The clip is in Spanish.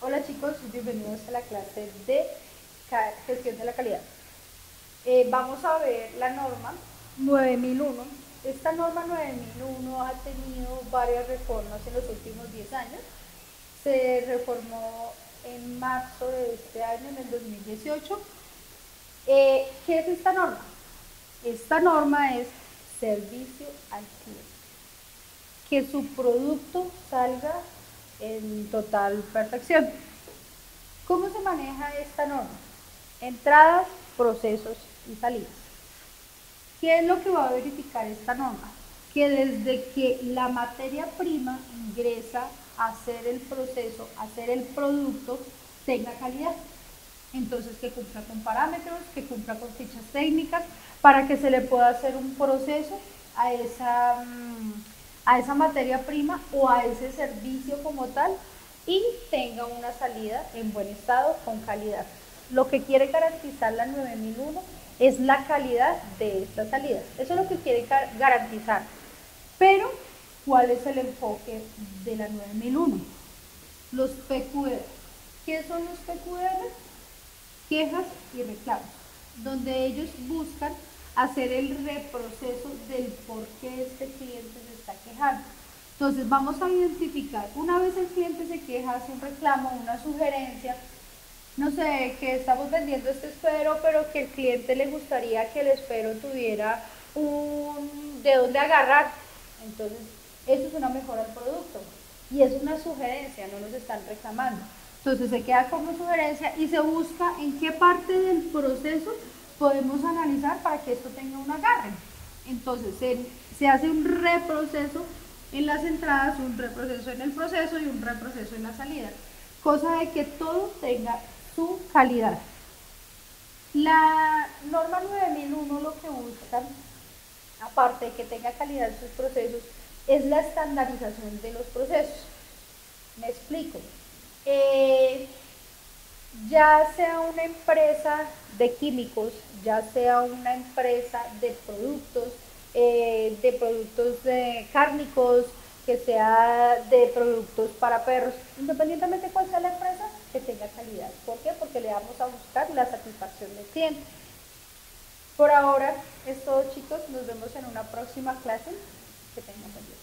Hola chicos, bienvenidos a la clase de gestión de la calidad. Vamos a ver la norma 9001. Esta norma 9001 ha tenido varias reformas en los últimos 10 años. Se reformó en marzo de este año, en el 2018. ¿Qué es esta norma? Esta norma es servicio al cliente. Que su producto salga en total perfección. ¿Cómo se maneja esta norma? Entradas, procesos y salidas. ¿Qué es lo que va a verificar esta norma? Que desde que la materia prima ingresa a hacer el proceso, a hacer el producto, tenga calidad. Entonces, que cumpla con parámetros, que cumpla con fichas técnicas, para que se le pueda hacer un proceso a esa materia prima o a ese servicio como tal y tenga una salida en buen estado con calidad. Lo que quiere garantizar la 9001 es la calidad de esta salida. Eso es lo que quiere garantizar. Pero, ¿cuál es el enfoque de la 9001? Los PQR. ¿Qué son los PQR? Quejas y reclamos, donde ellos buscan hacer el reproceso del por qué este cliente se está quejando. Entonces vamos a identificar, una vez el cliente se queja, hace un reclamo, una sugerencia, no sé, que estamos vendiendo este esfero, pero que el cliente le gustaría que el esfero tuviera de dónde agarrar. Entonces, eso es una mejora al producto y es una sugerencia, no nos están reclamando. Entonces se queda como sugerencia y se busca en qué parte del proceso podemos analizar para que esto tenga un agarre. Entonces se hace un reproceso en las entradas, un reproceso en el proceso y un reproceso en la salida, cosa de que todo tenga su calidad. La norma 9001 lo que busca, aparte de que tenga calidad en sus procesos, es la estandarización de los procesos. Me explico. Ya sea una empresa de químicos, ya sea una empresa de productos cárnicos, que sea de productos para perros, independientemente de cuál sea la empresa, que tenga calidad. ¿Por qué? Porque le vamos a buscar la satisfacción del cliente. Por ahora es todo, chicos, nos vemos en una próxima clase. Que tengan buen día.